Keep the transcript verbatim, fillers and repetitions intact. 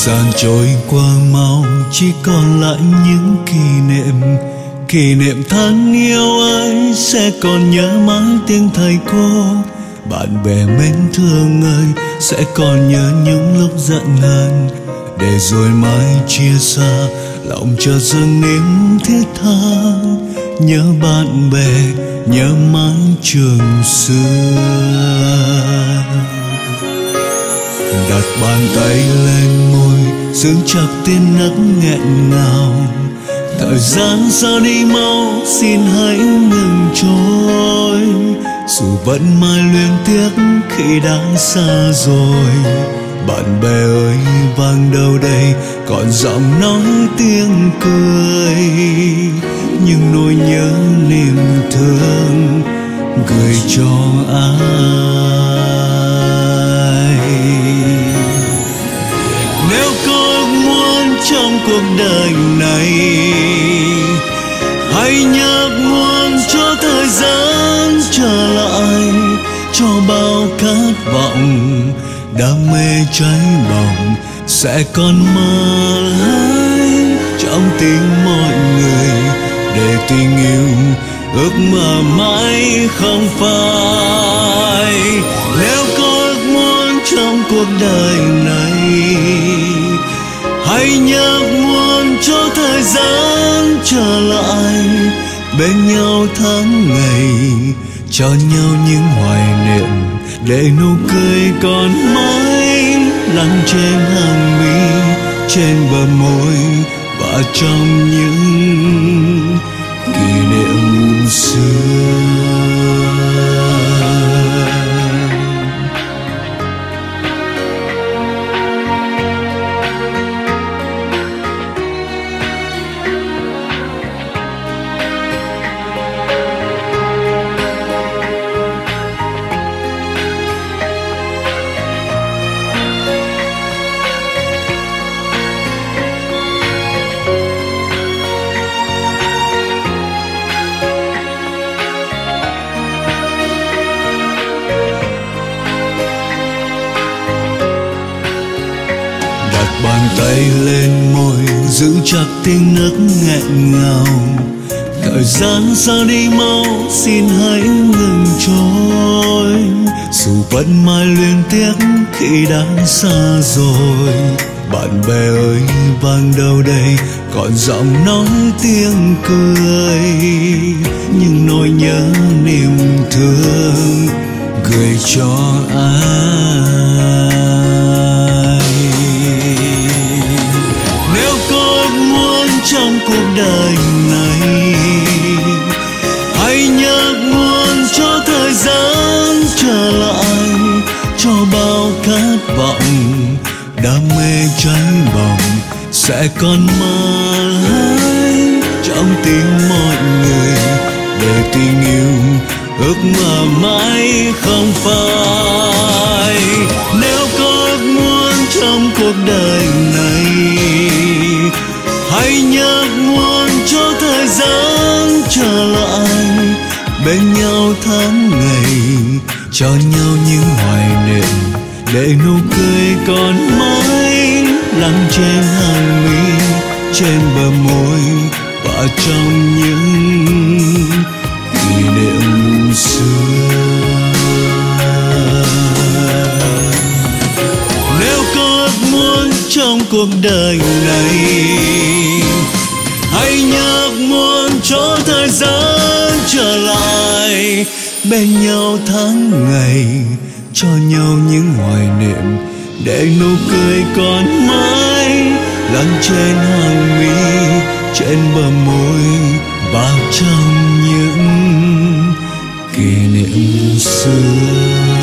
gian trôi qua mau, chỉ còn lại những kỷ niệm. Kỷ niệm tháng yêu ấy sẽ còn nhớ mãi tiếng thầy cô. Bạn bè mến thương ơi sẽ còn nhớ những lúc giận hờn. Để rồi mai chia xa, lòng chợt dâng niềm thiết tha. Nhớ bạn bè, nhớ mãi trường xưa. Đặt bàn tay lên môi, giữ chặt tiếng nấc nghẹn ngào. Thời gian sao đi mau, xin hãy ngừng trôi. Dù vẫn mãi luyến tiếc khi đã xa rồi. Bạn bè ơi vang đâu đây, còn giọng nói tiếng cười. Nhưng nỗi nhớ niềm thương gửi cho ai. Nếu có ước muốn trong cuộc đời này, hãy nhớ muốn cho thời gian trở lại. Cho bao khát vọng, đam mê cháy bỏng sẽ còn mãi trong tim mọi người. Để tình yêu ước mơ mãi không phai. Nếu có ước muốn trong cuộc đời này, hãy nhớ muốn cho thời gian trở lại. Bên nhau tháng ngày, cho nhau những hoài niệm. Để nụ cười còn mãi lắng trên hàng mi, trên bờ môi và trong những kỷ niệm xưa. Bàn tay lên môi, giữ chặt tiếng nấc nghẹn ngào. Thời gian sao đi mau, xin hãy ngừng trôi. Dù vẫn mãi luyến tiếc khi đã xa rồi. Bạn bè ơi vang đâu đây, còn giọng nói tiếng cười. Nhưng nỗi nhớ niềm thương gửi cho ai. Trong cuộc đời này, hãy nhớ muốn cho thời gian trở lại. Cho bao khát vọng, đam mê cháy bỏng sẽ còn mãi trong tim mọi người. Để tình yêu ước mơ mãi không phai. Nếu có ước muốn trong cuộc đời này, hãy nhớ muốn cho thời gian trở lại. Bên nhau tháng ngày, cho nhau những hoài niệm. Để nụ cười còn mãi lắng trên hàng mi, trên bờ môi và trong những kỷ niệm xưa. Nếu có ước muốn trong cuộc đời này, hãy nhớ muốn cho thời gian trở lại. Bên nhau tháng ngày, cho nhau những hoài niệm. Để nụ cười còn mãi lắng trên hàng mi, trên bờ môi và trong những kỷ niệm xưa.